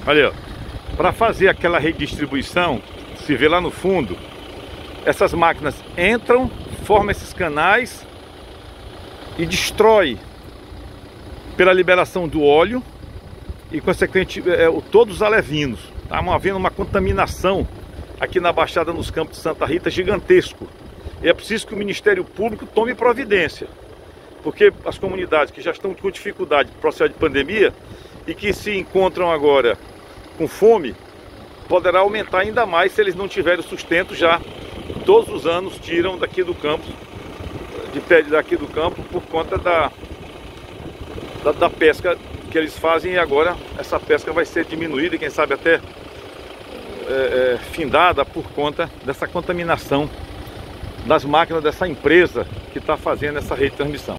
Olha, ó, para fazer aquela redistribuição, se vê lá no fundo, essas máquinas entram, formam esses canais e destrói pela liberação do óleo e consequente todos os alevinos. Está havendo uma contaminação aqui na Baixada, nos Campos de Santa Rita, gigantesco. E é preciso que o Ministério Público tome providência, porque as comunidades que já estão com dificuldade no processo de pandemia e que se encontram agora com fome, poderá aumentar ainda mais se eles não tiverem o sustento. Já todos os anos tiram daqui do campo, daqui do campo, por conta da pesca que eles fazem, e agora essa pesca vai ser diminuída e quem sabe até findada por conta dessa contaminação das máquinas dessa empresa que está fazendo essa rede de transmissão.